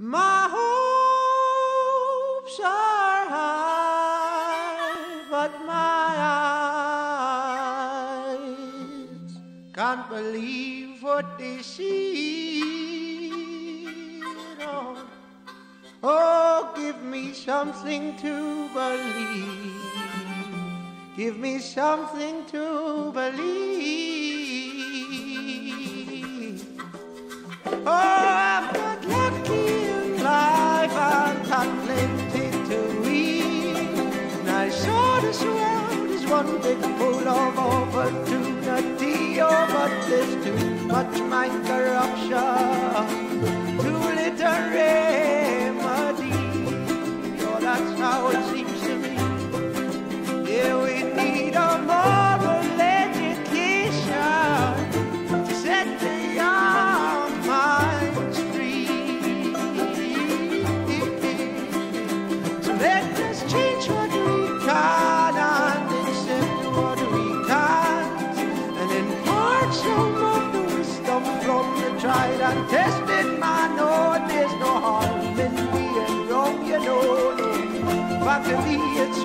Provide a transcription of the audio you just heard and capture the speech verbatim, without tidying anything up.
My hopes are high, but my eyes can't believe what they see. No. Oh, give me something to believe. Give me something to believe. Oh, I've got lucky in life, I've got plenty to eat. And I saw this world is one big full of opportunity. Oh, but there's too much mind corruption, too little remedy. Oh, that's how it seems to me. Yeah, we need a moral education to set the young minds free. So let us change what we can and accept what we can't, and impart some of the wisdom from the tried and tested man. Oh, there's no harm in being wrong, you know. No. But to me, it's